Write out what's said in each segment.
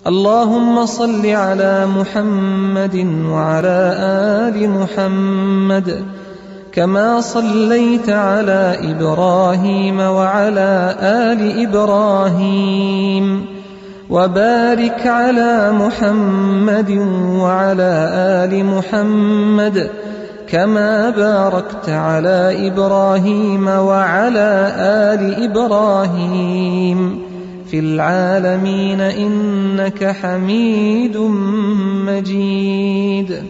اللهم صل على محمد وعلى آل محمد كما صليت على إبراهيم وعلى آل إبراهيم، وبارك على محمد وعلى آل محمد كما باركت على إبراهيم وعلى آل إبراهيم في العالمين إنك حميد مجيد.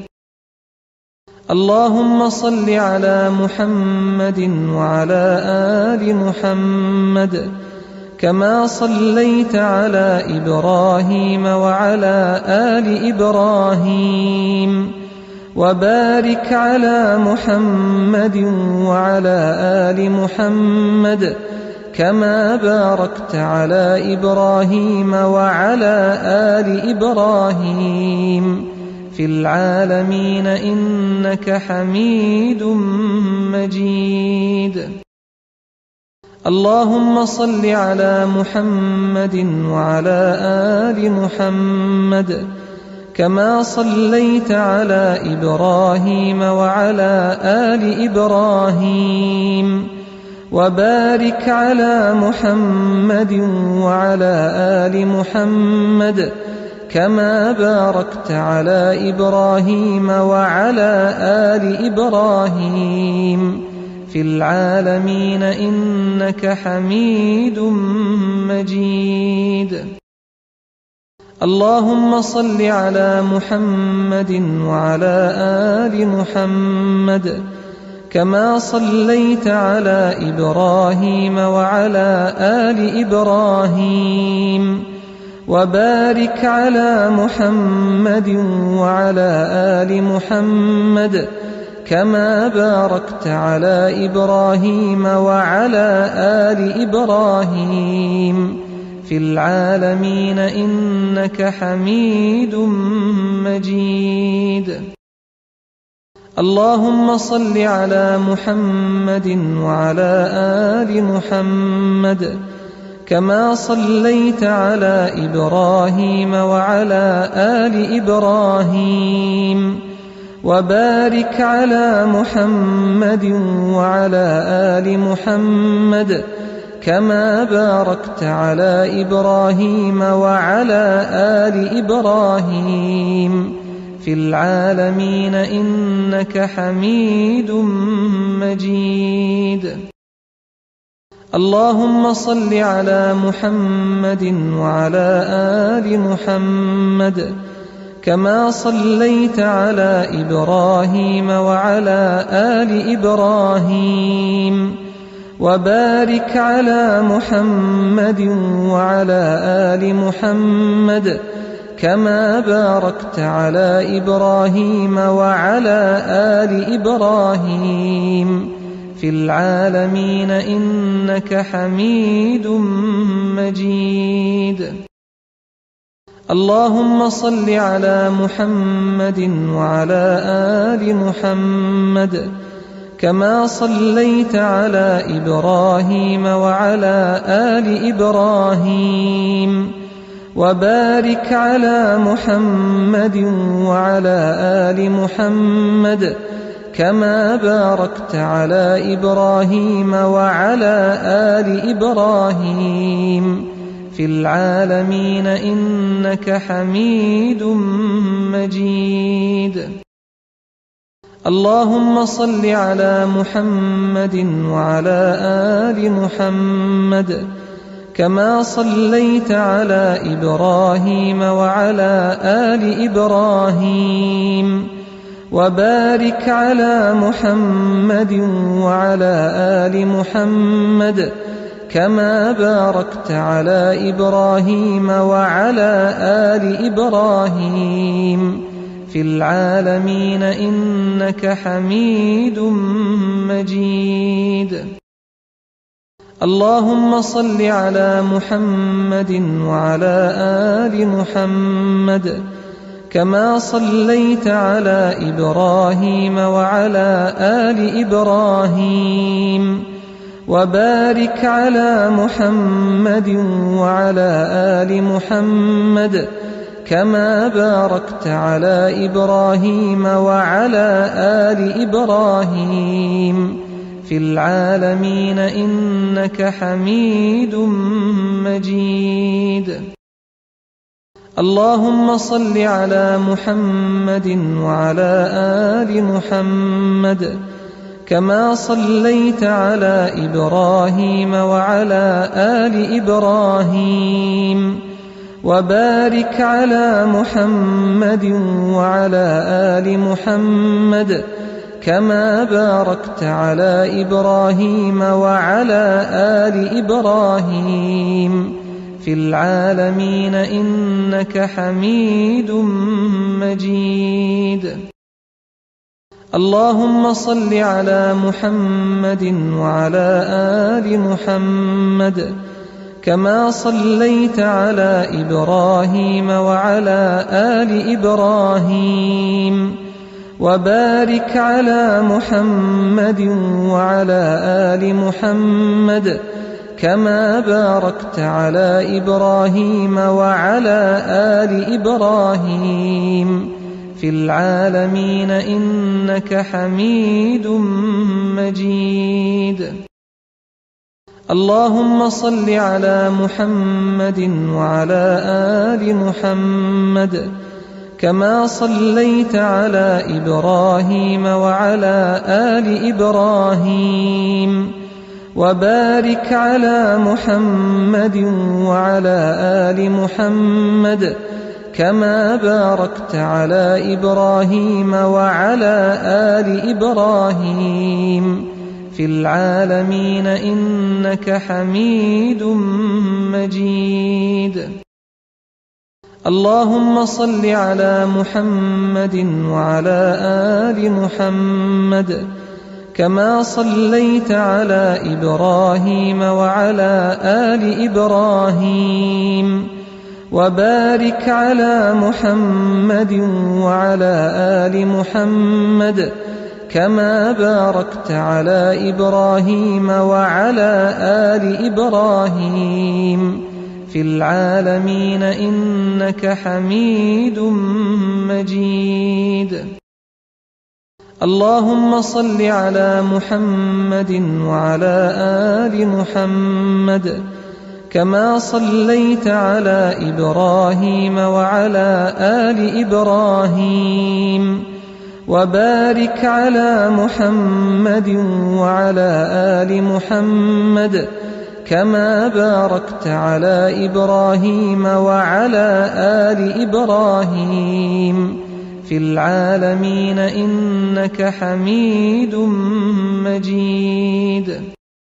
اللهم صل على محمد وعلى آل محمد كما صليت على إبراهيم وعلى آل إبراهيم، وبارك على محمد وعلى آل محمد كما باركت على إبراهيم وعلى آل إبراهيم في العالمين إنك حميد مجيد. اللهم صل على محمد وعلى آل محمد كما صليت على إبراهيم وعلى آل إبراهيم، وبارك على محمد وعلى آل محمد كما باركت على إبراهيم وعلى آل إبراهيم في العالمين إنك حميد مجيد. اللهم صل على محمد وعلى آل محمد كما صليت على إبراهيم وعلى آل إبراهيم، وبارك على محمد وعلى آل محمد كما باركت على إبراهيم وعلى آل إبراهيم في العالمين إنك حميد مجيد. اللهم صل على محمد وعلى آل محمد كما صليت على إبراهيم وعلى آل إبراهيم، وبارك على محمد وعلى آل محمد كما باركت على إبراهيم وعلى آل إبراهيم في العالمين إنك حميد مجيد. اللهم صل على محمد وعلى آل محمد كما صليت على إبراهيم وعلى آل إبراهيم، وبارك على محمد وعلى آل محمد كما باركت على إبراهيم وعلى آل إبراهيم في العالمين إنك حميد مجيد. اللهم صل على محمد وعلى آل محمد كما صليت على إبراهيم وعلى آل إبراهيم، وبارك على محمد وعلى آل محمد كما باركت على إبراهيم وعلى آل إبراهيم في العالمين إنك حميد مجيد. اللهم صل على محمد وعلى آل محمد كما صليت على إبراهيم وعلى آل إبراهيم، وبارك على محمد وعلى آل محمد كما باركت على إبراهيم وعلى آل إبراهيم في العالمين إنك حميد مجيد. اللهم صل على محمد وعلى آل محمد كما صليت على إبراهيم وعلى آل إبراهيم، وبارك على محمد وعلى آل محمد كما باركت على إبراهيم وعلى آل إبراهيم في العالمين إنك حميد مجيد. اللهم صل على محمد وعلى آل محمد كما صليت على إبراهيم وعلى آل إبراهيم، وبارك على محمد وعلى آل محمد كما باركت على إبراهيم وعلى آل إبراهيم في العالمين إنك حميد مجيد. اللهم صل على محمد وعلى آل محمد كما صليت على إبراهيم وعلى آل إبراهيم، وبارك على محمد وعلى آل محمد كما باركت على إبراهيم وعلى آل إبراهيم في العالمين إنك حميد مجيد. اللهم صل على محمد وعلى آل محمد كما صليت على إبراهيم وعلى آل إبراهيم، وبارك على محمد وعلى آل محمد كما باركت على إبراهيم وعلى آل إبراهيم في العالمين إنك حميد مجيد. اللهم صل على محمد وعلى آل محمد كما صليت على إبراهيم وعلى آل إبراهيم، وبارك على محمد وعلى آل محمد كما باركت على إبراهيم وعلى آل إبراهيم في العالمين إنك حميد مجيد. اللهم صل على محمد وعلى آل محمد كما صليت على إبراهيم وعلى آل إبراهيم، وبارك على محمد وعلى آل محمد كما باركت على إبراهيم وعلى آل إبراهيم في العالمين إنك حميد مجيد.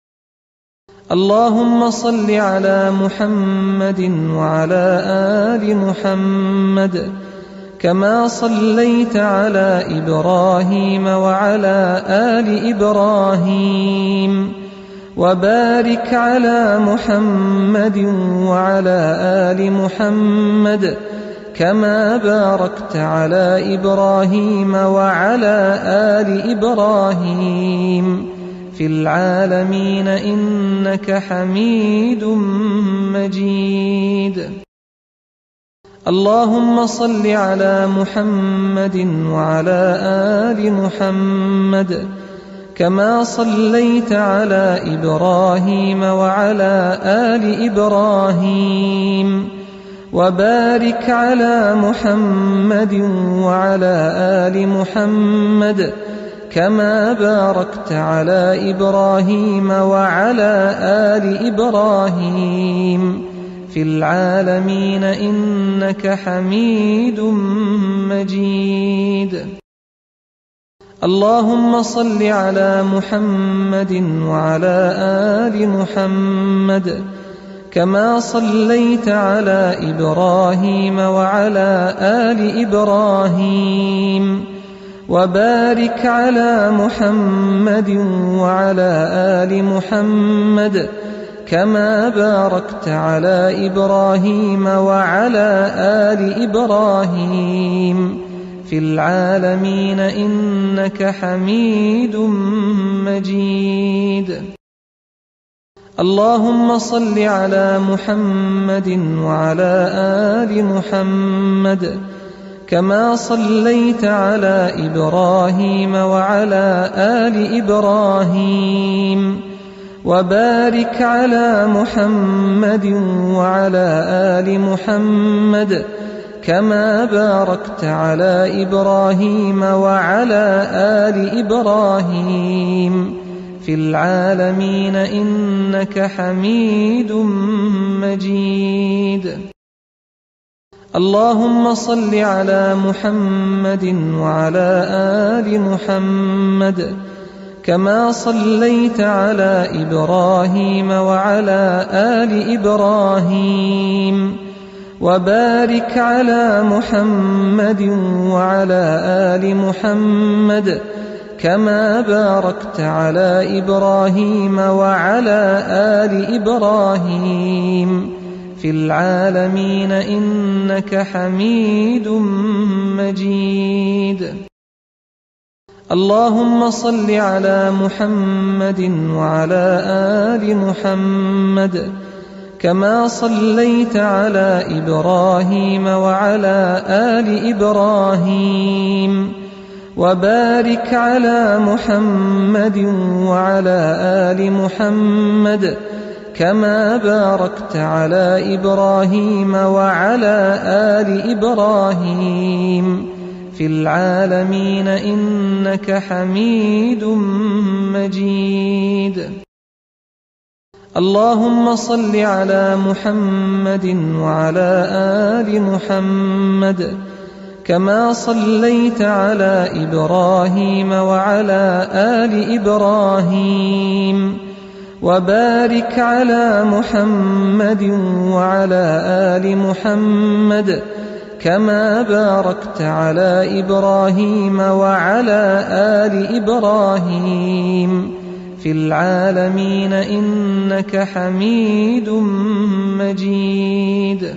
اللهم صل على محمد وعلى آل محمد كما صليت على إبراهيم وعلى آل إبراهيم، وبارك على محمد وعلى آل محمد كما باركت على إبراهيم وعلى آل إبراهيم في العالمين إنك حميد مجيد. اللهم صل على محمد وعلى آل محمد كما صليت على إبراهيم وعلى آل إبراهيم، وبارك على محمد وعلى آل محمد كما باركت على إبراهيم وعلى آل إبراهيم في العالمين إنك حميد مجيد. اللهم صل على محمد وعلى آل محمد كما صليت على إبراهيم وعلى آل إبراهيم، وبارك على محمد وعلى آل محمد كما باركت على إبراهيم وعلى آل إبراهيم في العالمين إنك حميد مجيد. اللهم صل على محمد وعلى آل محمد كما صليت على إبراهيم وعلى آل إبراهيم وبارك على محمد وعلى آل محمد كما باركت على إبراهيم وعلى آل إبراهيم في العالمين إنك حميد مجيد. اللهم صل على محمد وعلى آل محمد كما صليت على إبراهيم وعلى آل إبراهيم وبارك على محمد وعلى آل محمد كما باركت على إبراهيم وعلى آل إبراهيم في العالمين إنك حميد مجيد. اللهم صل على محمد وعلى آل محمد كما صليت على إبراهيم وعلى آل إبراهيم وبارك على محمد وعلى آل محمد كما باركت على إبراهيم وعلى آل إبراهيم في العالمين إنك حميد مجيد. اللهم صل على محمد وعلى آل محمد كما صليت على إبراهيم وعلى آل إبراهيم وبارك على محمد وعلى آل محمد كما باركت على إبراهيم وعلى آل إبراهيم في العالمين إنك حميد مجيد.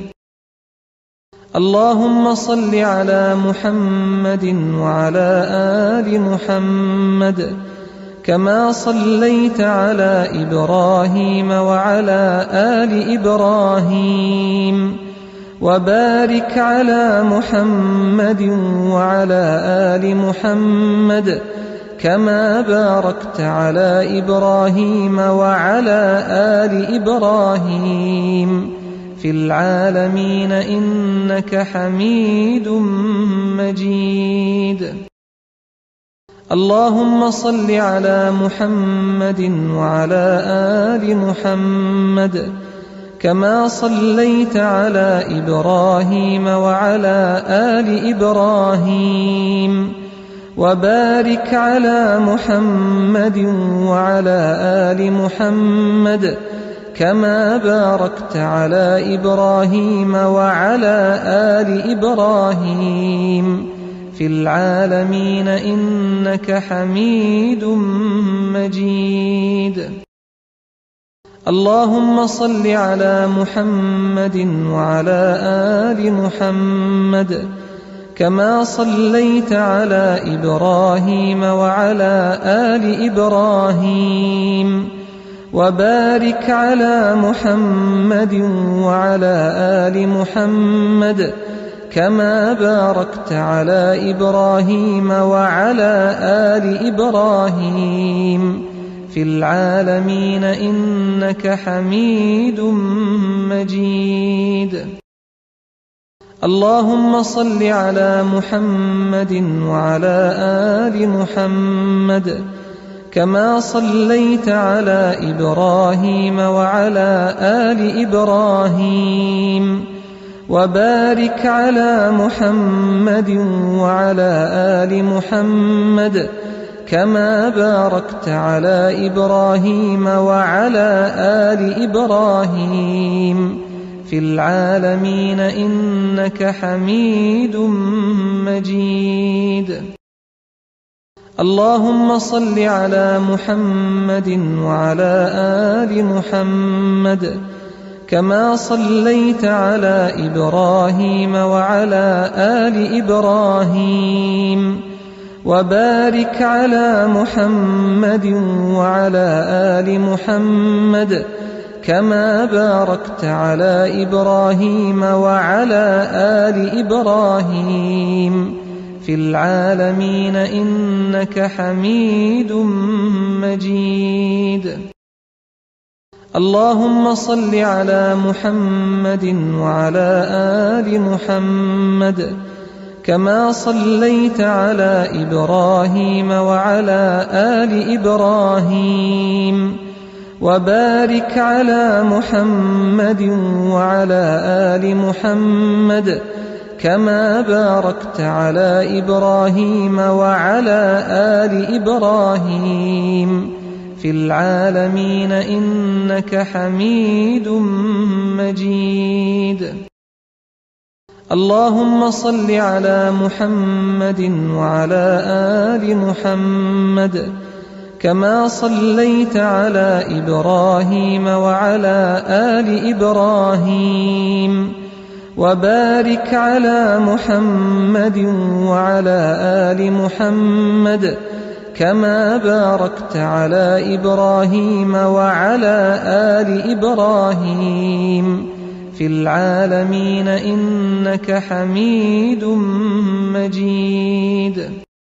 اللهم صل على محمد وعلى آل محمد كما صليت على إبراهيم وعلى آل إبراهيم وبارك على محمد وعلى آل محمد كما باركت على إبراهيم وعلى آل إبراهيم في العالمين إنك حميد مجيد. اللهم صل على محمد وعلى آل محمد كما صليت على إبراهيم وعلى آل إبراهيم وبارك على محمد وعلى آل محمد كما باركت على إبراهيم وعلى آل إبراهيم في العالمين إنك حميد مجيد. اللهم صل على محمد وعلى آل محمد كما صليت على إبراهيم وعلى آل إبراهيم وبارك على محمد وعلى آل محمد كما باركت على إبراهيم وعلى آل إبراهيم في العالمين إنك حميد مجيد. اللهم صل على محمد وعلى آل محمد كما صليت على إبراهيم وعلى آل إبراهيم وبارك على محمد وعلى آل محمد كما باركت على إبراهيم وعلى آل إبراهيم في العالمين إنك حميد مجيد. اللهم صل على محمد وعلى آل محمد كما صليت على إبراهيم وعلى آل إبراهيم وبارك على محمد وعلى آل محمد كما باركت على إبراهيم وعلى آل إبراهيم في العالمين إنك حميد مجيد. اللهم صل على محمد وعلى آل محمد كما صليت على إبراهيم وعلى آل إبراهيم، وبارك على محمد وعلى آل محمد كما باركت على إبراهيم وعلى آل إبراهيم في العالمين إنك حميد مجيد. اللهم صل على محمد وعلى آل محمد كما صليت على إبراهيم وعلى آل إبراهيم، وبارك على محمد وعلى آل محمد كما باركت على إبراهيم وعلى آل إبراهيم في العالمين إنك حميد مجيد.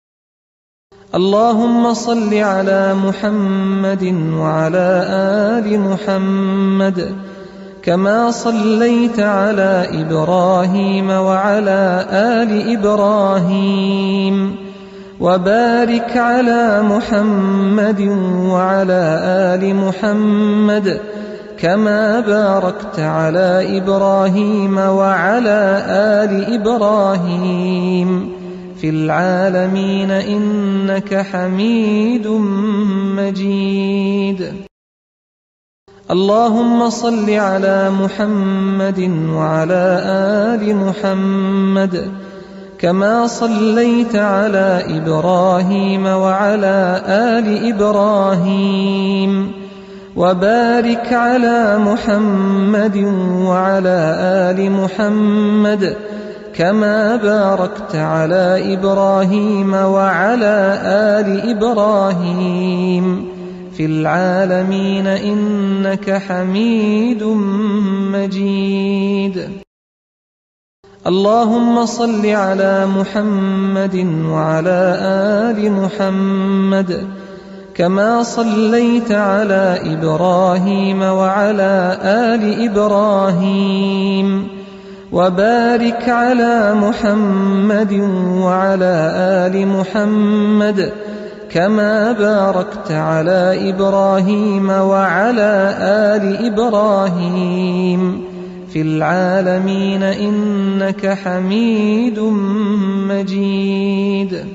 اللهم صل على محمد وعلى آل محمد كما صليت على إبراهيم وعلى آل إبراهيم، وبارك على محمد وعلى آل محمد كما باركت على إبراهيم وعلى آل إبراهيم في العالمين إنك حميد مجيد. اللهم صل على محمد وعلى آل محمد كما صليت على إبراهيم وعلى آل إبراهيم، وبارك على محمد وعلى آل محمد كما باركت على إبراهيم وعلى آل إبراهيم في العالمين إنك حميد مجيد. اللهم صل على محمد وعلى آل محمد كما صليت على إبراهيم وعلى آل إبراهيم، وبارك على محمد وعلى آل محمد كما باركت على إبراهيم وعلى آل إبراهيم في العالمين إنك حميد مجيد.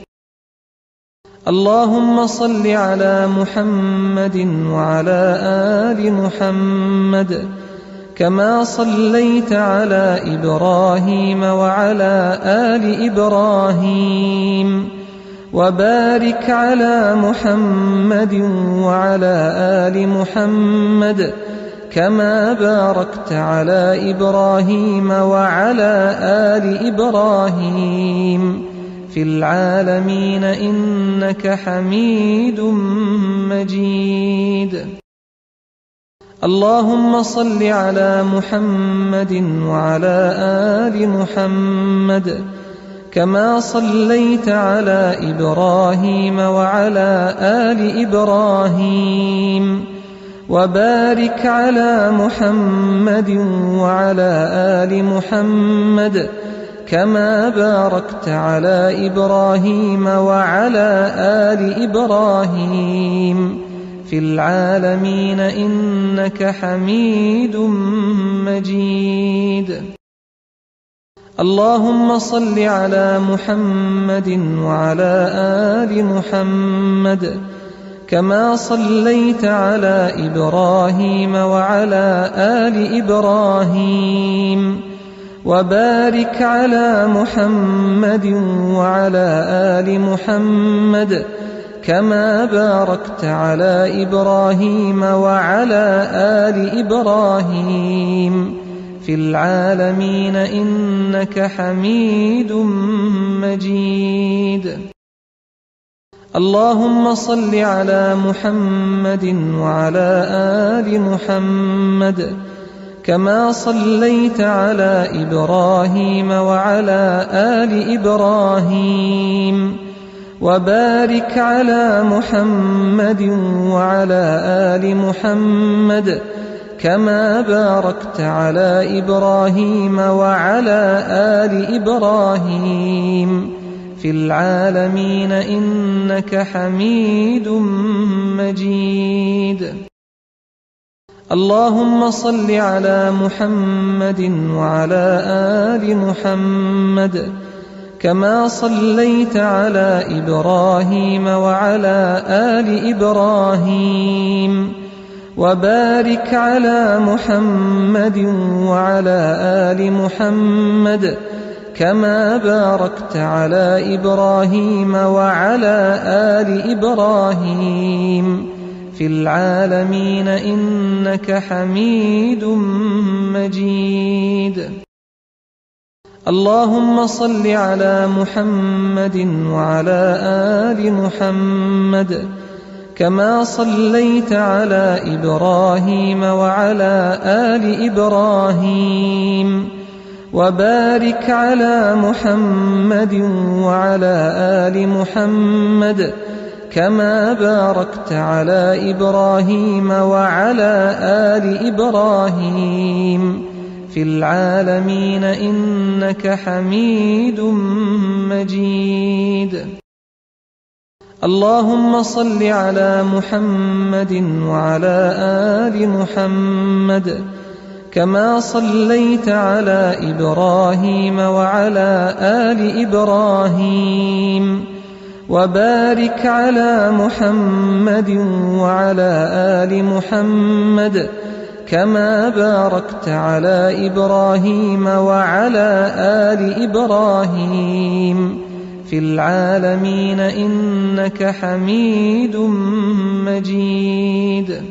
اللهم صل على محمد وعلى آل محمد كما صليت على إبراهيم وعلى آل إبراهيم، وبارك على محمد وعلى آل محمد كما باركت على إبراهيم وعلى آل إبراهيم في العالمين إنك حميد مجيد. اللهم صل على محمد وعلى آل محمد كما صليت على إبراهيم وعلى آل إبراهيم، وبارك على محمد وعلى آل محمد كما باركت على إبراهيم وعلى آل إبراهيم في العالمين إنك حميد مجيد. اللهم صل على محمد وعلى آل محمد كما صليت على إبراهيم وعلى آل إبراهيم، وبارك على محمد وعلى آل محمد كما باركت على إبراهيم وعلى آل إبراهيم في العالمين إنك حميد مجيد. اللهم صل على محمد وعلى آل محمد كما صليت على إبراهيم وعلى آل إبراهيم وبارك على محمد وعلى آل محمد كما باركت على إبراهيم وعلى آل إبراهيم في العالمين إنك حميد مجيد. اللهم صل على محمد وعلى آل محمد كما صليت على إبراهيم وعلى آل إبراهيم وبارك على محمد وعلى آل محمد كما باركت على إبراهيم وعلى آل إبراهيم في العالمين إنك حميد مجيد. اللهم صل على محمد وعلى آل محمد كما صليت على إبراهيم وعلى آل إبراهيم وبارك على محمد وعلى آل محمد كما باركت على إبراهيم وعلى آل إبراهيم في العالمين إنك حميد مجيد. اللهم صل على محمد وعلى آل محمد كما صليت على إبراهيم وعلى آل إبراهيم وبارك على محمد وعلى آل محمد كما باركت على إبراهيم وعلى آل إبراهيم في العالمين إنك حميد مجيد.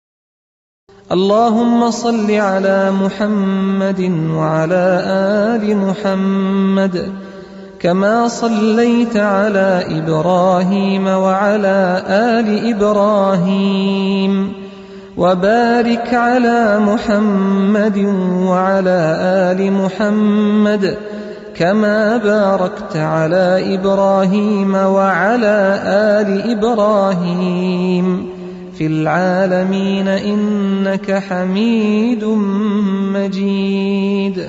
اللهم صل على محمد وعلى آل محمد كما صليت على إبراهيم وعلى آل إبراهيم وبارك على محمد وعلى آل محمد كما باركت على إبراهيم وعلى آل إبراهيم في العالمين إنك حميد مجيد.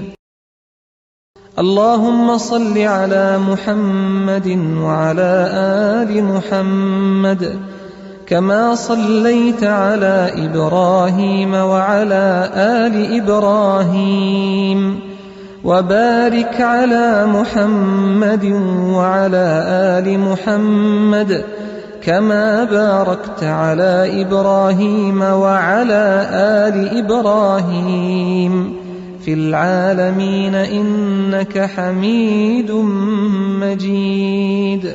اللهم صل على محمد وعلى آل محمد كما صليت على إبراهيم وعلى آل إبراهيم وبارك على محمد وعلى آل محمد كما باركت على إبراهيم وعلى آل إبراهيم في العالمين إنك حميد مجيد.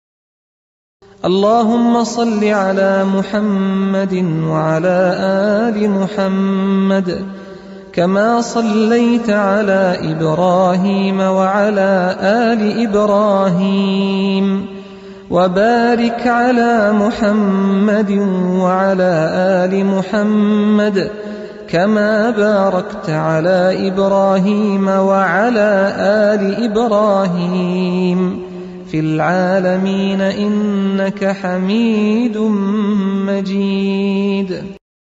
اللهم صل على محمد وعلى آل محمد كما صليت على إبراهيم وعلى آل إبراهيم وبارك على محمد وعلى آل محمد كما باركت على إبراهيم وعلى آل إبراهيم في العالمين إنك حميد مجيد.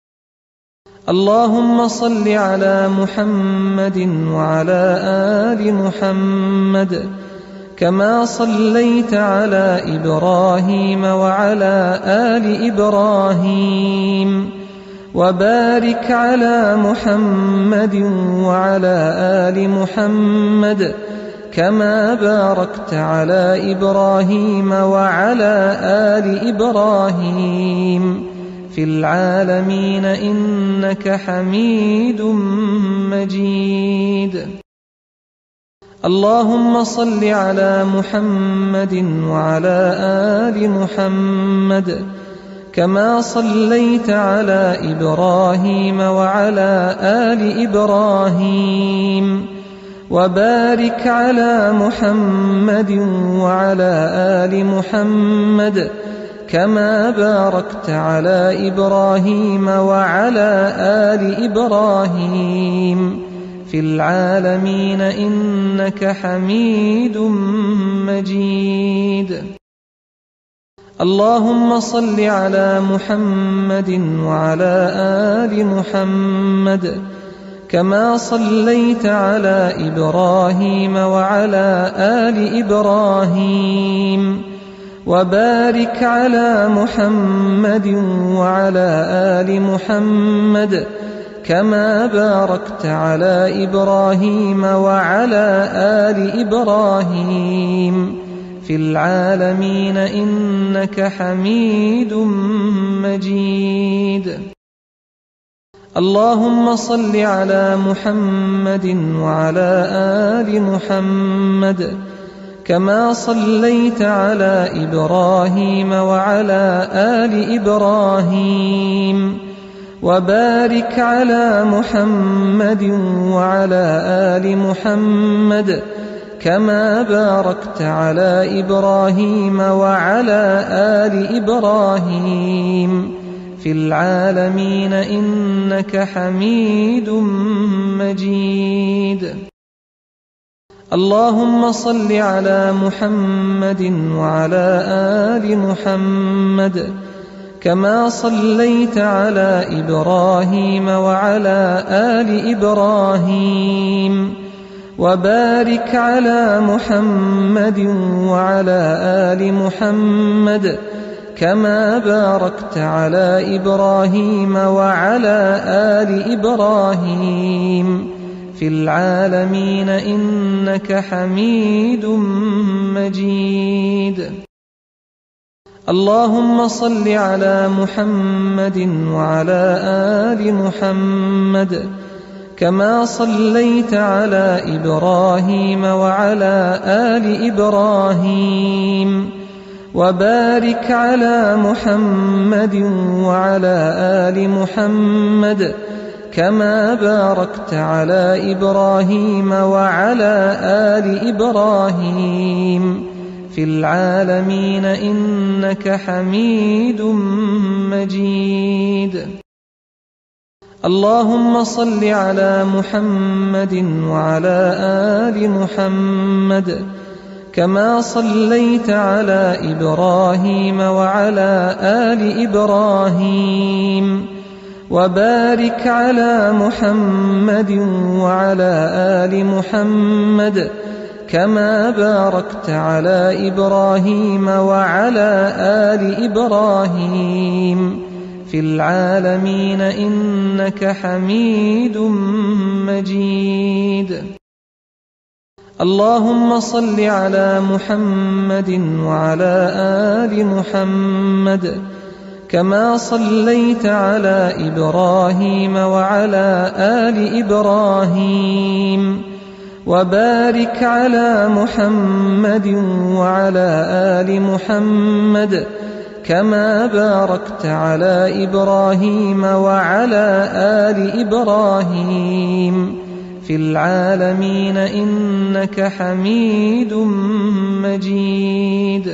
اللهم صل على محمد وعلى آل محمد كما صليت على إبراهيم وعلى آل إبراهيم وبارك على محمد وعلى آل محمد كما باركت على إبراهيم وعلى آل إبراهيم في العالمين إنك حميد مجيد. اللهم صل على محمد وعلى آل محمد كما صليت على إبراهيم وعلى آل إبراهيم وبارك على محمد وعلى آل محمد كما باركت على إبراهيم وعلى آل إبراهيم في العالمين إنك حميد مجيد. اللهم صل على محمد وعلى آل محمد كما صليت على إبراهيم وعلى آل إبراهيم وبارك على محمد وعلى آل محمد كما باركت على إبراهيم وعلى آل إبراهيم في العالمين إنك حميد مجيد. اللهم صل على محمد وعلى آل محمد كما صليت على إبراهيم وعلى آل إبراهيم وبارك على محمد وعلى آل محمد كما باركت على إبراهيم وعلى آل إبراهيم في العالمين إنك حميد مجيد. اللهم صل على محمد وعلى آل محمد كما صليت على إبراهيم وعلى آل إبراهيم وبارك على محمد وعلى آل محمد كما باركت على إبراهيم وعلى آل إبراهيم في العالمين إنك حميد مجيد. اللهم صل على محمد وعلى آل محمد كما صليت على إبراهيم وعلى آل إبراهيم وبارك على محمد وعلى آل محمد كما باركت على إبراهيم وعلى آل إبراهيم في العالمين إنك حميد مجيد. اللهم صل على محمد وعلى آل محمد كما صليت على إبراهيم وعلى آل إبراهيم وبارك على محمد وعلى آل محمد كما باركت على إبراهيم وعلى آل إبراهيم في العالمين إنك حميد مجيد. اللهم صل على محمد وعلى آل محمد كما صليت على إبراهيم وعلى آل إبراهيم وبارك على محمد وعلى آل محمد كما باركت على إبراهيم وعلى آل إبراهيم في العالمين إنك حميد مجيد.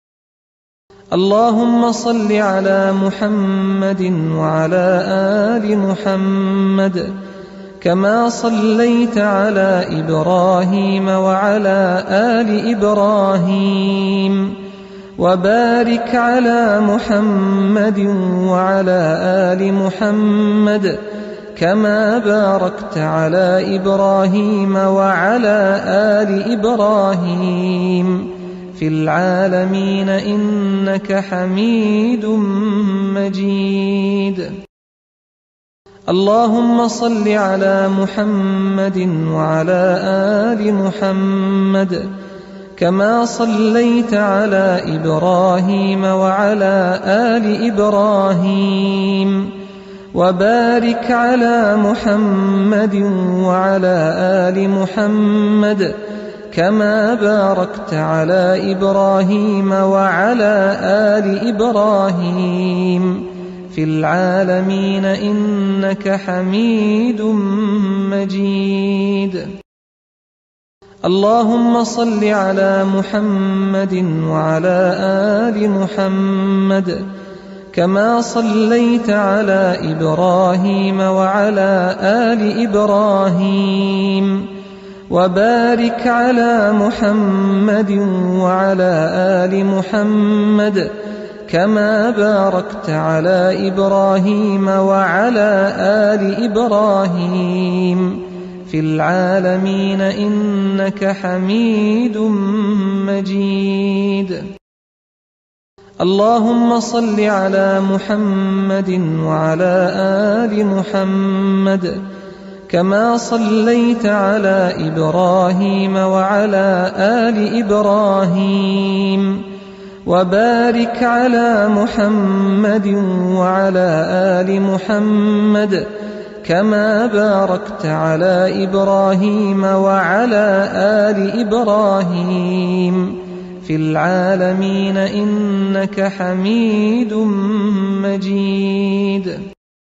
اللهم صل على محمد وعلى آل محمد كما صليت على إبراهيم وعلى آل إبراهيم وبارك على محمد وعلى آل محمد كما باركت على إبراهيم وعلى آل إبراهيم في العالمين إنك حميد مجيد. اللهم صل على محمد وعلى آل محمد كما صليت على إبراهيم وعلى آل إبراهيم وبارك على محمد وعلى آل محمد كما باركت على إبراهيم وعلى آل إبراهيم في العالمين إنك حميد مجيد. اللهم صل على محمد وعلى آل محمد كما صليت على إبراهيم وعلى آل إبراهيم، وبارك على محمد وعلى آل محمد كما باركت على إبراهيم وعلى آل إبراهيم في العالمين إنك حميد مجيد. اللهم صل على محمد وعلى آل محمد كما صليت على إبراهيم وعلى آل إبراهيم، وبارك على محمد وعلى آل محمد كما باركت على إبراهيم وعلى آل إبراهيم في العالمين إنك حميد مجيد.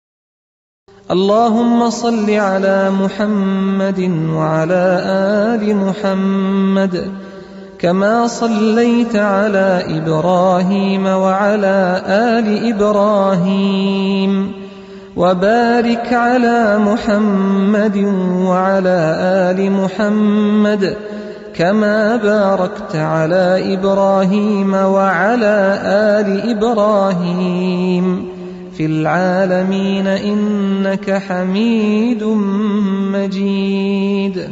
اللهم صل على محمد وعلى آل محمد كما صليت على إبراهيم وعلى آل إبراهيم، وبارك على محمد وعلى آل محمد كما باركت على إبراهيم وعلى آل إبراهيم في العالمين إنك حميد مجيد.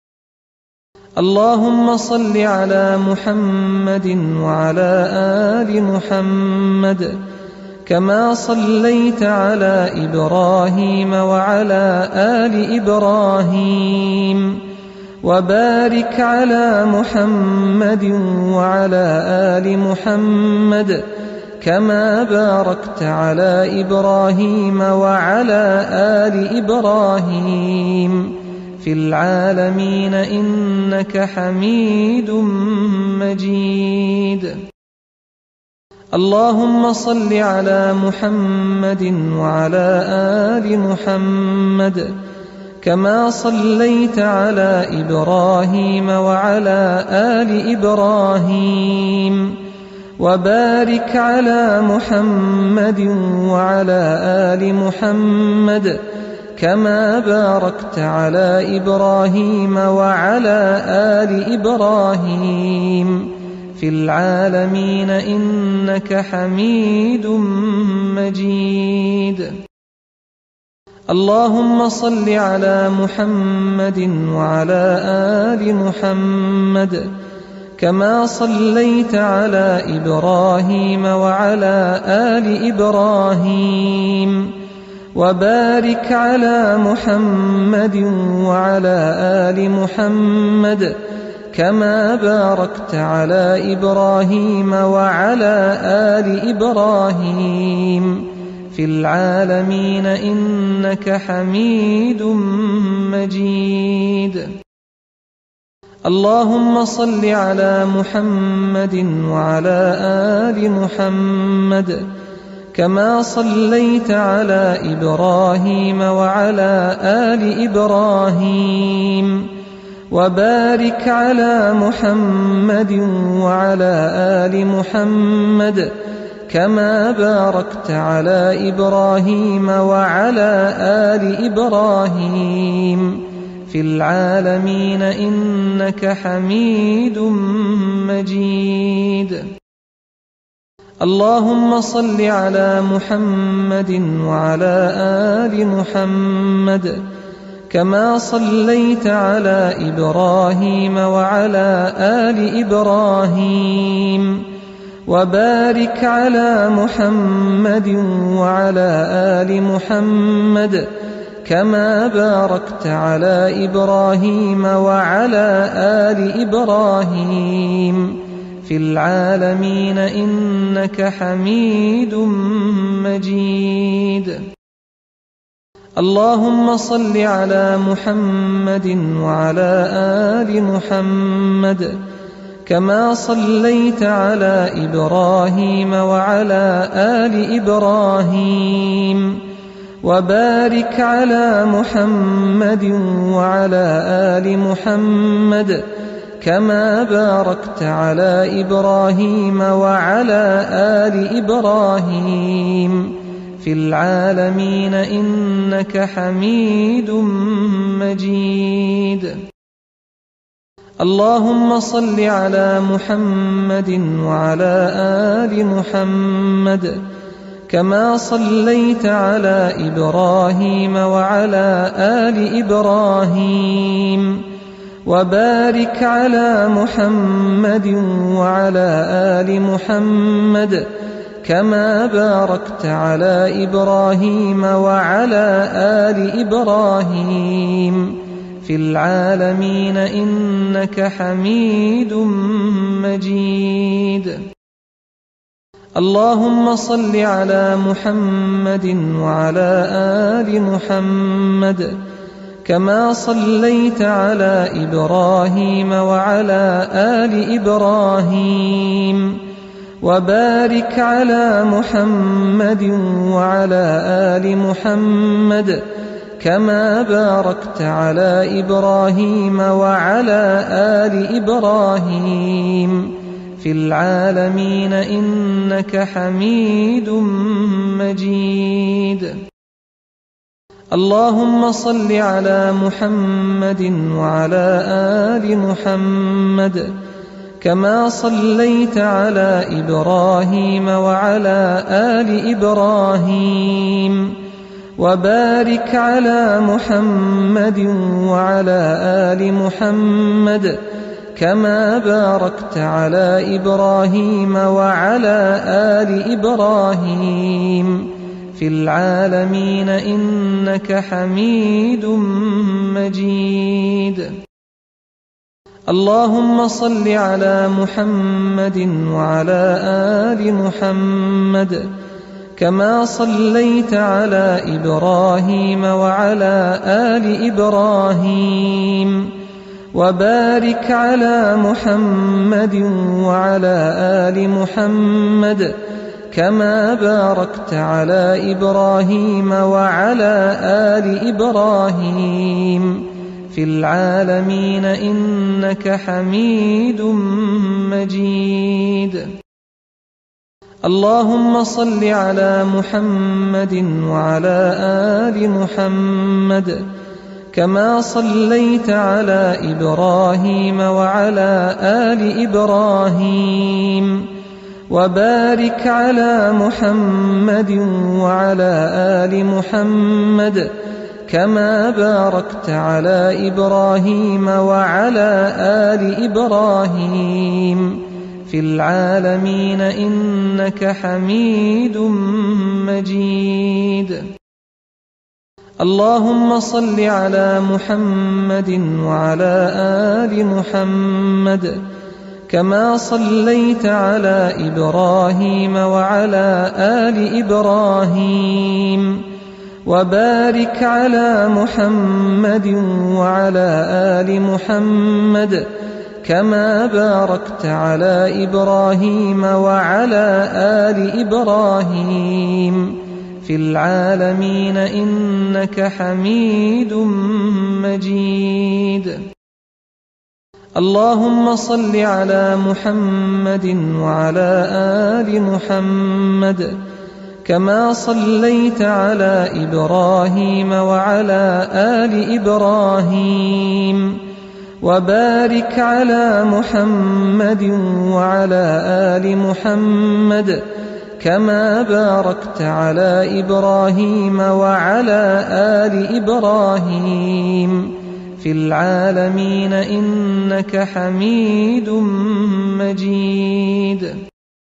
اللهم صل على محمد وعلى آل محمد كما صليت على إبراهيم وعلى آل إبراهيم، وبارك على محمد وعلى آل محمد كما باركت على إبراهيم وعلى آل إبراهيم في العالمين إنك حميد مجيد. اللهم صل على محمد وعلى آل محمد كما صليت على إبراهيم وعلى آل إبراهيم، وبارك على محمد وعلى آل محمد كما باركت على إبراهيم وعلى آل إبراهيم في العالمين إنك حميد مجيد. اللهم صل على محمد وعلى آل محمد كما صليت على إبراهيم وعلى آل إبراهيم، وبارك على محمد وعلى آل محمد كما باركت على إبراهيم وعلى آل إبراهيم في العالمين إنك حميد مجيد. اللهم صل على محمد وعلى آل محمد كما صليت على إبراهيم وعلى آل إبراهيم، وبارك على محمد وعلى آل محمد كما باركت على إبراهيم وعلى آل إبراهيم في العالمين إنك حميد مجيد. اللهم صل على محمد وعلى آل محمد كما صليت على إبراهيم وعلى آل إبراهيم، وبارك على محمد وعلى آل محمد كما باركت على إبراهيم وعلى آل إبراهيم في العالمين إنك حميد مجيد. اللهم صل على محمد وعلى آل محمد كما صليت على إبراهيم وعلى آل إبراهيم، وبارك على محمد وعلى آل محمد كما باركت على إبراهيم وعلى آل إبراهيم في العالمين إنك حميد مجيد. اللهم صل على محمد وعلى آل محمد كما صليت على إبراهيم وعلى آل إبراهيم، وبارك على محمد وعلى آل محمد كما باركت على إبراهيم وعلى آل إبراهيم في العالمين إنك حميد مجيد. اللهم صل على محمد وعلى آل محمد كما صليت على إبراهيم وعلى آل إبراهيم، وبارك على محمد وعلى آل محمد كما باركت على إبراهيم وعلى آل إبراهيم في العالمين إنك حميد مجيد. اللهم صل على محمد وعلى آل محمد كما صليت على إبراهيم وعلى آل إبراهيم، وبارك على محمد وعلى آل محمد كما باركت على إبراهيم وعلى آل إبراهيم في العالمين إنك حميد مجيد. اللهم صل على محمد وعلى آل محمد كما صليت على إبراهيم وعلى آل إبراهيم، وبارك على محمد وعلى آل محمد كما باركت على إبراهيم وعلى آل إبراهيم في العالمين إنك حميد مجيد. اللهم صل على محمد وعلى آل محمد كما صليت على إبراهيم وعلى آل إبراهيم، وبارك على محمد وعلى آل محمد كما باركت على إبراهيم وعلى آل إبراهيم في العالمين إنك حميد مجيد. اللهم صل على محمد وعلى آل محمد كما صليت على إبراهيم وعلى آل إبراهيم، وبارك على محمد وعلى آل محمد كما باركت على إبراهيم وعلى آل إبراهيم في العالمين إنك حميد مجيد. اللهم صل على محمد وعلى آل محمد كما صليت على إبراهيم وعلى آل إبراهيم، وبارك على محمد وعلى آل محمد كما باركت على إبراهيم وعلى آل إبراهيم في العالمين إنك حميد مجيد.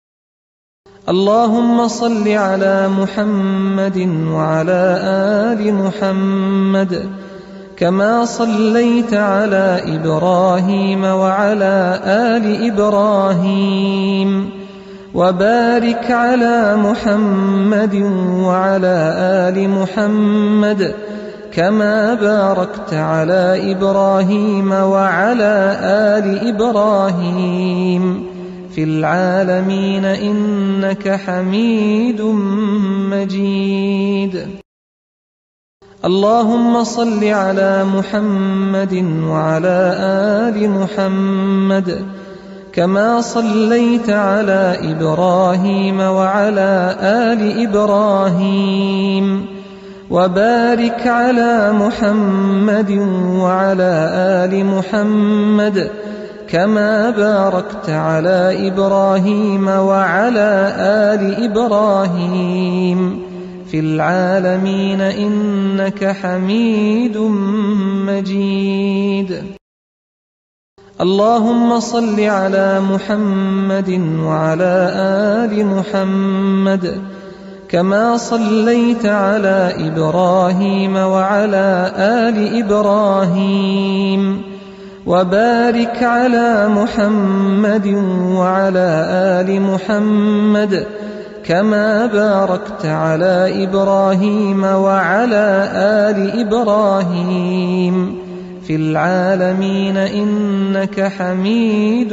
اللهم صل على محمد وعلى آل محمد كما صليت على إبراهيم وعلى آل إبراهيم، وبارك على محمد وعلى آل محمد كما باركت على إبراهيم وعلى آل إبراهيم في العالمين إنك حميد مجيد. اللهم صل على محمد وعلى آل محمد كما صليت على إبراهيم وعلى آل إبراهيم، وبارك على محمد وعلى آل محمد كما باركت على إبراهيم وعلى آل إبراهيم في العالمين إنك حميد مجيد. اللهم صل على محمد وعلى آل محمد كما صليت على إبراهيم وعلى آل إبراهيم، وبارك على محمد وعلى آل محمد كما باركت على إبراهيم وعلى آل إبراهيم في العالمين إنك حميد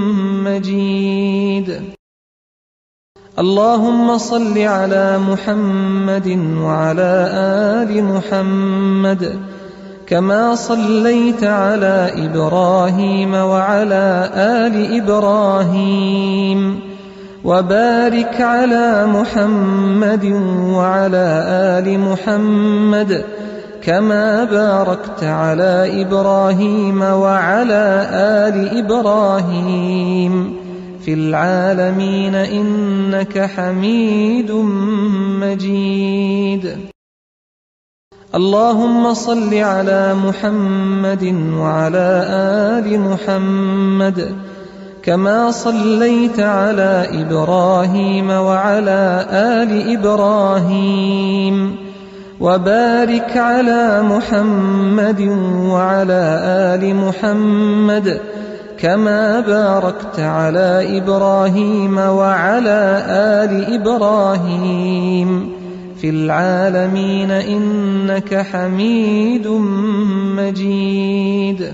مجيد. اللهم صل على محمد وعلى آل محمد كما صليت على إبراهيم وعلى آل إبراهيم، وبارك على محمد وعلى آل محمد كما باركت على إبراهيم وعلى آل إبراهيم في العالمين إنك حميد مجيد. اللهم صل على محمد وعلى آل محمد كما صليت على إبراهيم وعلى آل إبراهيم، وبارك على محمد وعلى آل محمد كما باركت على إبراهيم وعلى آل إبراهيم في العالمين إنك حميد مجيد.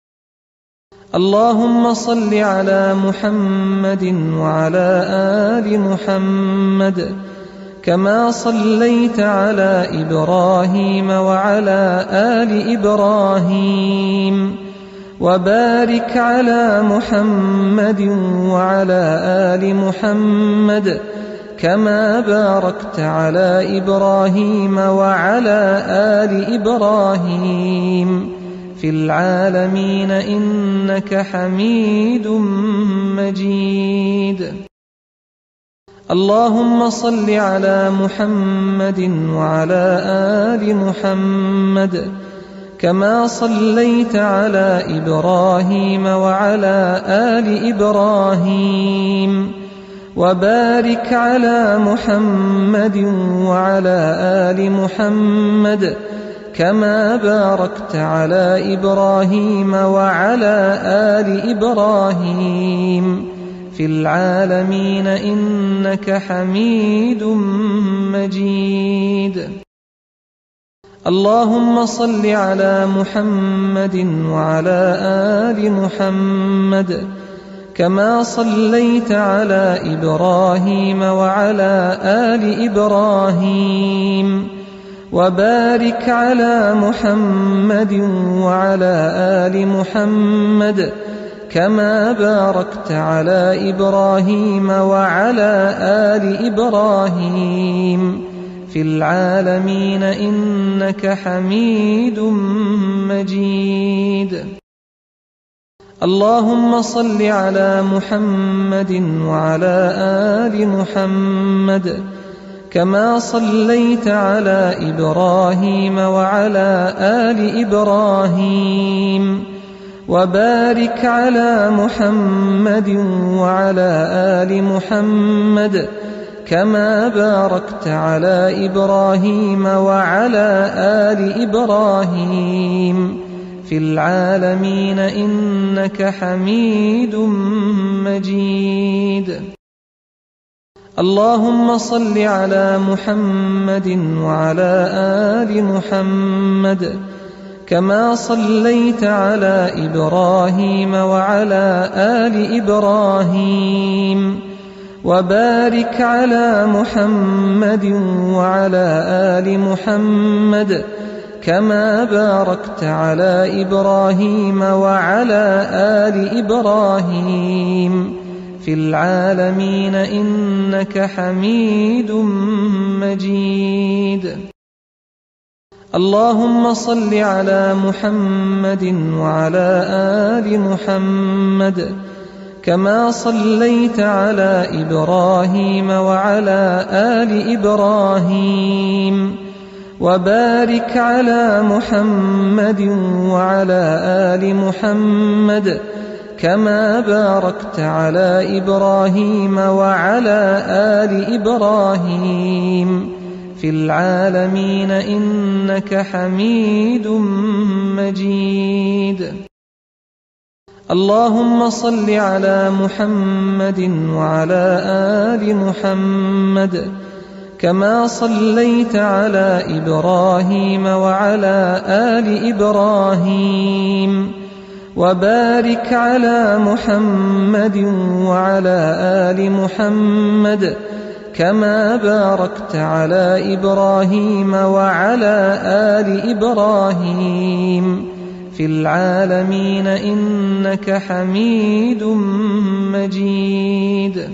اللهم صل على محمد وعلى آل محمد كما صليت على إبراهيم وعلى آل إبراهيم، وبارك على محمد وعلى آل محمد كما باركت على إبراهيم وعلى آل إبراهيم في العالمين إنك حميد مجيد. اللهم صل على محمد وعلى آل محمد كما صليت على إبراهيم وعلى آل إبراهيم، وبارك على محمد وعلى آل محمد كما باركت على إبراهيم وعلى آل إبراهيم في العالمين إنك حميد مجيد. اللهم صل على محمد وعلى آل محمد كما صليت على إبراهيم وعلى آل إبراهيم، وبارك على محمد وعلى آل محمد كما باركت على إبراهيم وعلى آل إبراهيم في العالمين إنك حميد مجيد. اللهم صل على محمد وعلى آل محمد كما صليت على إبراهيم وعلى آل إبراهيم، وبارك على محمد وعلى آل محمد كما باركت على إبراهيم وعلى آل إبراهيم في العالمين إنك حميد مجيد. اللهم صل على محمد وعلى آل محمد كما صليت على إبراهيم وعلى آل إبراهيم، وبارك على محمد وعلى آل محمد كما باركت على إبراهيم وعلى آل إبراهيم في العالمين إنك حميد مجيد. اللهم صل على محمد وعلى آل محمد كما صليت على إبراهيم وعلى آل إبراهيم، وبارك على محمد وعلى آل محمد كما باركت على إبراهيم وعلى آل إبراهيم في العالمين إنك حميد مجيد. اللهم صل على محمد وعلى آل محمد كما صليت على إبراهيم وعلى آل إبراهيم، وبارك على محمد وعلى آل محمد كما باركت على إبراهيم وعلى آل إبراهيم في العالمين إنك حميد مجيد.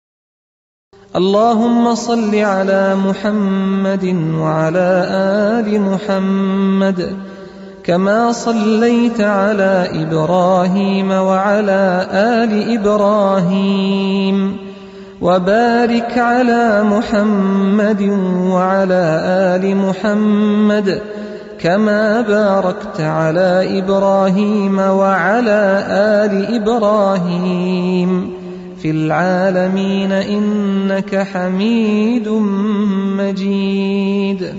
اللهم صل على محمد وعلى آل محمد كما صليت على إبراهيم وعلى آل إبراهيم، وبارك على محمد وعلى آل محمد كما باركت على إبراهيم وعلى آل إبراهيم في العالمين إنك حميد مجيد.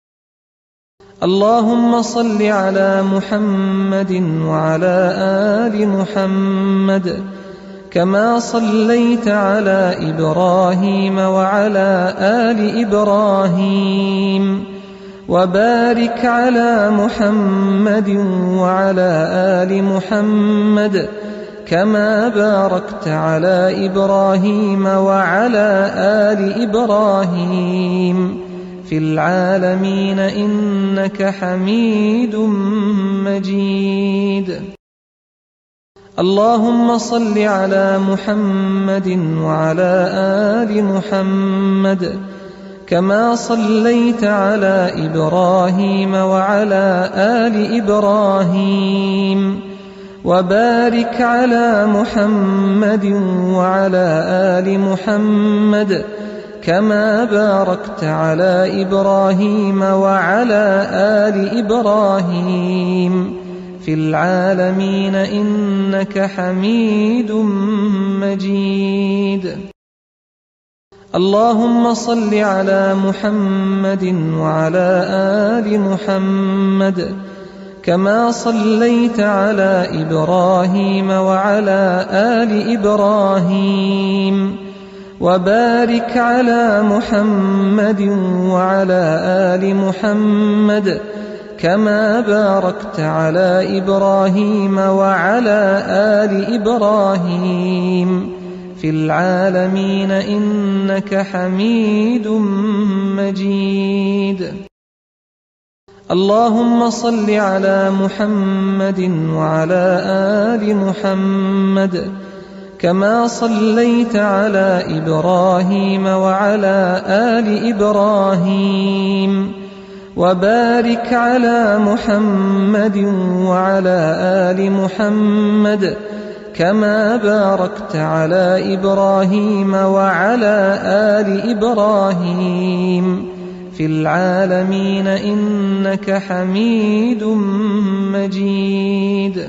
اللهم صل على محمد وعلى آل محمد كما صليت على إبراهيم وعلى آل إبراهيم، وبارك على محمد وعلى آل محمد كما باركت على إبراهيم وعلى آل إبراهيم في العالمين إنك حميد مجيد. اللهم صل على محمد وعلى آل محمد كما صليت على إبراهيم وعلى آل إبراهيم، وبارك على محمد وعلى آل محمد كما باركت على إبراهيم وعلى آل إبراهيم في العالمين إنك حميد مجيد. اللهم صل على محمد وعلى آل محمد كما صليت على إبراهيم وعلى آل إبراهيم، وبارك على محمد وعلى آل محمد كما باركت على إبراهيم وعلى آل إبراهيم في العالمين إنك حميد مجيد. اللهم صل على محمد وعلى آل محمد كما صليت على إبراهيم وعلى آل إبراهيم، وبارك على محمد وعلى آل محمد كما باركت على إبراهيم وعلى آل إبراهيم في العالمين إنك حميد مجيد.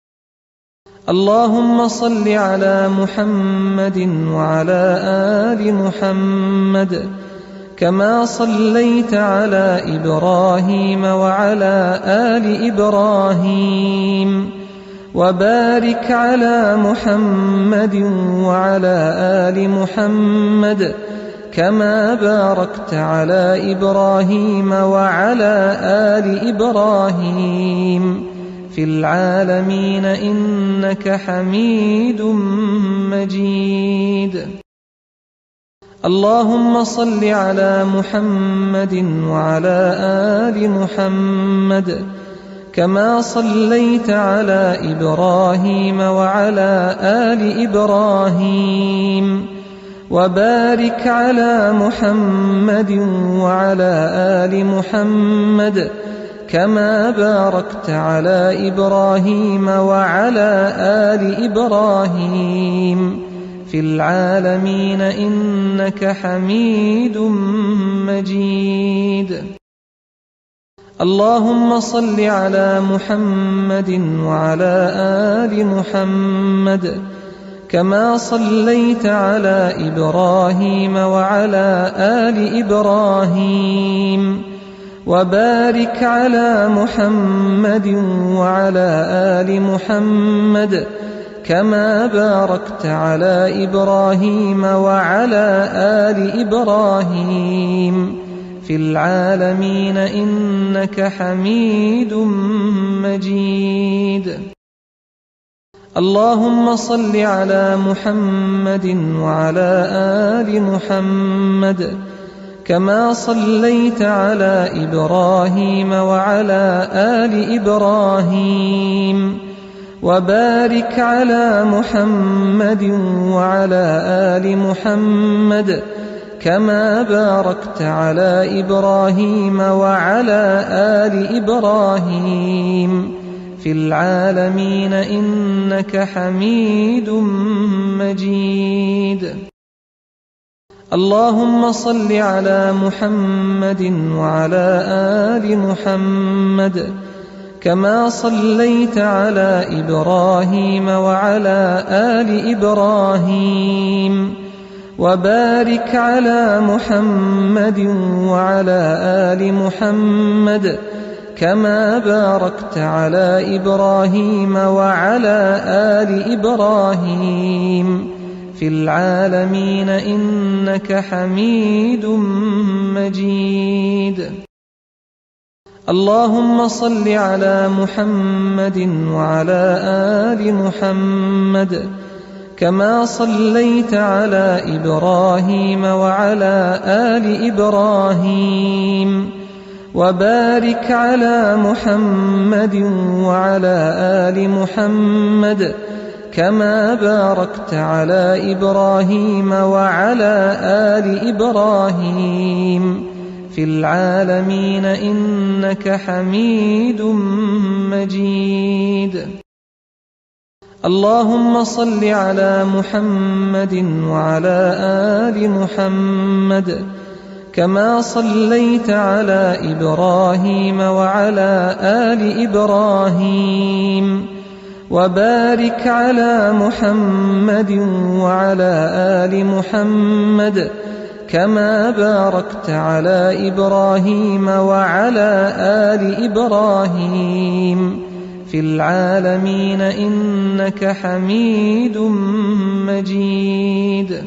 اللهم صل على محمد وعلى آل محمد كما صليت على إبراهيم وعلى آل إبراهيم، وبارك على محمد وعلى آل محمد كما باركت على إبراهيم وعلى آل إبراهيم في العالمين إنك حميد مجيد. اللهم صل على محمد وعلى آل محمد كما صليت على إبراهيم وعلى آل إبراهيم، وبارك على محمد وعلى آل محمد كما باركت على إبراهيم وعلى آل إبراهيم في العالمين إنك حميد مجيد. اللهم صل على محمد وعلى آل محمد كما صليت على إبراهيم وعلى آل إبراهيم، وبارك على محمد وعلى آل محمد كما باركت على إبراهيم وعلى آل إبراهيم في العالمين إنك حميد مجيد. اللهم صل على محمد وعلى آل محمد كما صليت على إبراهيم وعلى آل إبراهيم، وبارك على محمد وعلى آل محمد كما باركت على إبراهيم وعلى آل إبراهيم في العالمين إنك حميد مجيد. اللهم صل على محمد وعلى آل محمد كما صليت على إبراهيم وعلى آل إبراهيم، وبارك على محمد وعلى آل محمد كما باركت على إبراهيم وعلى آل إبراهيم في العالمين إنك حميد مجيد. اللهم صل على محمد وعلى آل محمد كما صليت على إبراهيم وعلى آل إبراهيم، وبارك على محمد وعلى آل محمد كما باركت على إبراهيم وعلى آل إبراهيم في العالمين إنك حميد مجيد. اللهم صل على محمد وعلى آل محمد كما صليت على إبراهيم وعلى آل إبراهيم، وبارك على محمد وعلى آل محمد كما باركت على إبراهيم وعلى آل إبراهيم في العالمين إنك حميد مجيد.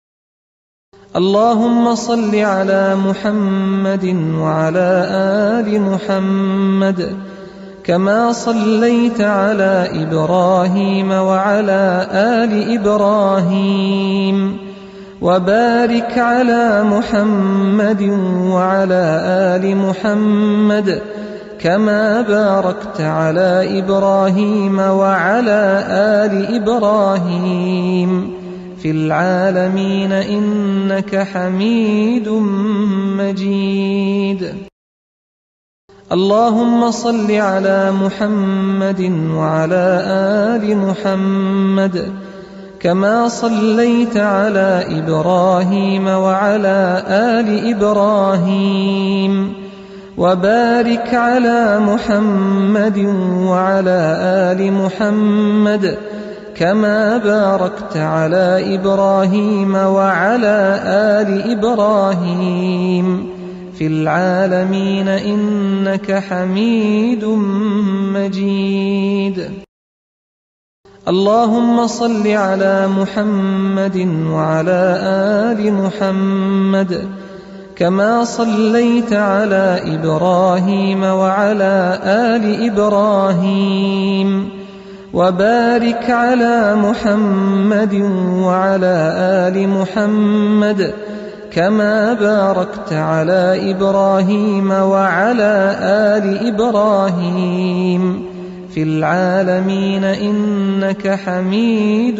اللهم صل على محمد وعلى آل محمد كما صليت على إبراهيم وعلى آل إبراهيم، وبارك على محمد وعلى آل محمد كما باركت على إبراهيم وعلى آل إبراهيم في العالمين إنك حميد مجيد. اللهم صل على محمد وعلى آل محمد كما صليت على إبراهيم وعلى آل إبراهيم، وبارك على محمد وعلى آل محمد كما باركت على إبراهيم وعلى آل إبراهيم في العالمين إنك حميد مجيد. اللهم صل على محمد وعلى آل محمد كما صليت على إبراهيم وعلى آل إبراهيم، وبارك على محمد وعلى آل محمد كما باركت على إبراهيم وعلى آل إبراهيم في العالمين إنك حميد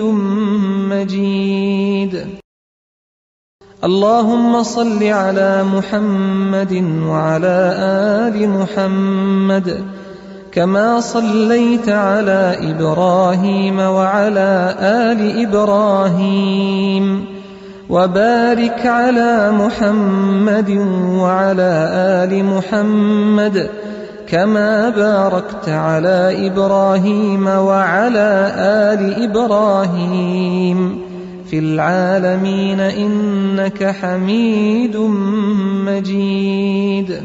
مجيد. اللهم صل على محمد وعلى آل محمد كما صليت على إبراهيم وعلى آل إبراهيم، وبارك على محمد وعلى آل محمد كما باركت على إبراهيم وعلى آل إبراهيم في العالمين إنك حميد مجيد.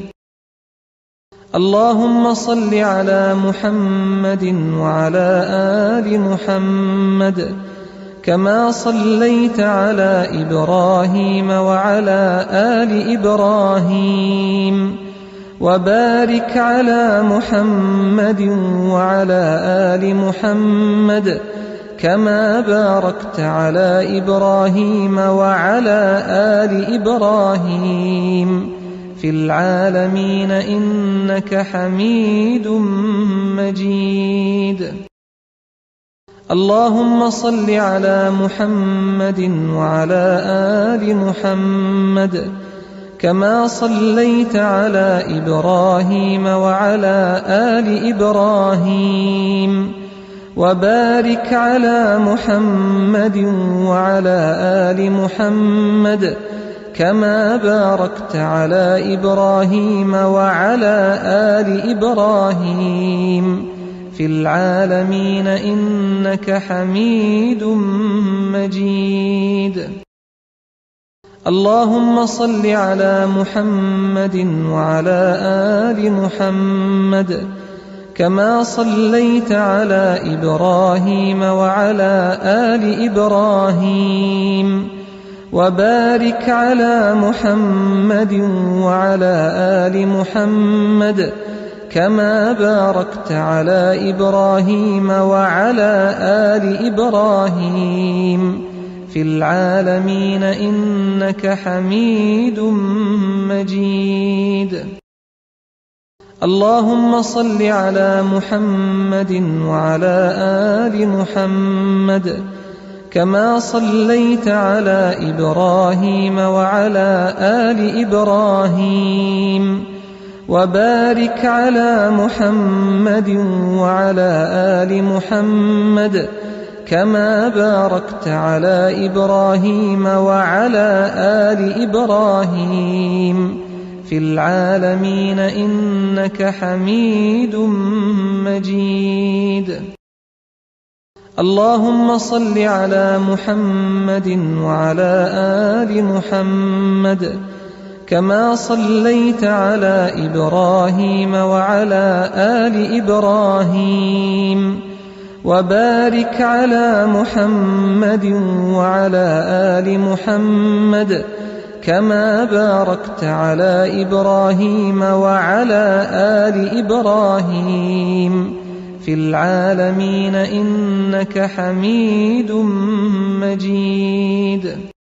اللهم صل على محمد وعلى آل محمد كما صليت على إبراهيم وعلى آل إبراهيم، وبارك على محمد وعلى آل محمد كما باركت على إبراهيم وعلى آل إبراهيم في العالمين إنك حميد مجيد. اللهم صل على محمد وعلى آل محمد كما صليت على إبراهيم وعلى آل إبراهيم، وبارك على محمد وعلى آل محمد كما باركت على إبراهيم وعلى آل إبراهيم في العالمين إنك حميد مجيد. اللهم صل على محمد وعلى آل محمد كما صليت على إبراهيم وعلى آل إبراهيم، وبارك على محمد وعلى آل محمد كما باركت على إبراهيم وعلى آل إبراهيم في العالمين إنك حميد مجيد. اللهم صل على محمد وعلى آل محمد كما صليت على إبراهيم وعلى آل إبراهيم، وبارك على محمد وعلى آل محمد كما باركت على إبراهيم وعلى آل إبراهيم في العالمين إنك حميد مجيد. اللهم صل على محمد وعلى آل محمد كما صليت على إبراهيم وعلى آل إبراهيم، وبارك على محمد وعلى آل محمد كما باركت على إبراهيم وعلى آل إبراهيم في العالمين إنك حميد مجيد.